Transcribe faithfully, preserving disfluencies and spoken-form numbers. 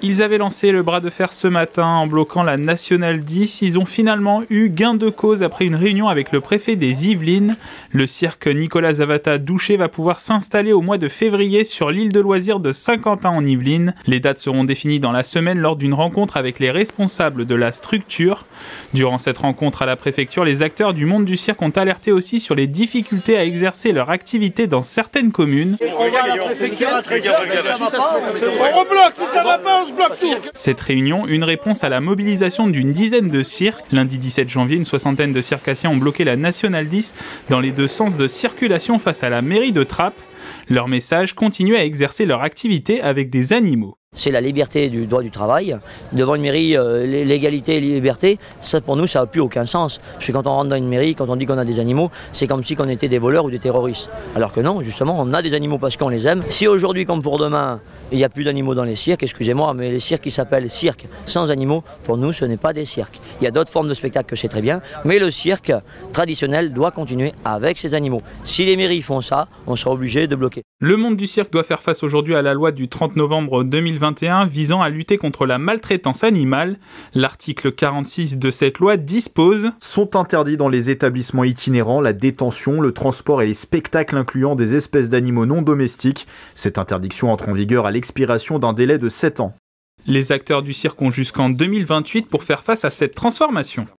Ils avaient lancé le bras de fer ce matin en bloquant la Nationale dix. Ils ont finalement eu gain de cause après une réunion avec le préfet des Yvelines. Le cirque Nicolas Zavata Douché va pouvoir s'installer au mois de février sur l'île de loisirs de Saint-Quentin en Yvelines. Les dates seront définies dans la semaine lors d'une rencontre avec les responsables de la structure. Durant cette rencontre à la préfecture, les acteurs du monde du cirque ont alerté aussi sur les difficultés à exercer leur activité dans certaines communes. On va à la préfecture à treize heures, si ça va pas, on rebloque, si ça va pas, on se bloque tout. Cette réunion, une réponse à la mobilisation d'une dizaine de cirques. Lundi dix-sept janvier, une soixantaine de circassiens ont bloqué la Nationale dix dans les deux sens de circulation face à la mairie de Trappes. Leur message: continuer à exercer leur activité avec des animaux. C'est la liberté du droit du travail. Devant une mairie, euh, l'égalité et la liberté, ça pour nous, ça n'a plus aucun sens. Parce que quand on rentre dans une mairie, quand on dit qu'on a des animaux, c'est comme si on était des voleurs ou des terroristes. Alors que non, justement, on a des animaux parce qu'on les aime. Si aujourd'hui, comme pour demain, il n'y a plus d'animaux dans les cirques, excusez-moi, mais les cirques qui s'appellent cirques sans animaux, pour nous, ce n'est pas des cirques. Il y a d'autres formes de spectacles que c'est très bien, mais le cirque traditionnel doit continuer avec ses animaux. Si les mairies font ça, on sera obligé de bloquer. Le monde du cirque doit faire face aujourd'hui à la loi du trente novembre deux mille vingt et un visant à lutter contre la maltraitance animale. L'article quarante-six de cette loi dispose: sont interdits dans les établissements itinérants la détention, le transport et les spectacles incluant des espèces d'animaux non domestiques. Cette interdiction entre en vigueur à l'expiration d'un délai de sept ans. Les acteurs du cirque ont jusqu'en deux mille vingt-huit pour faire face à cette transformation.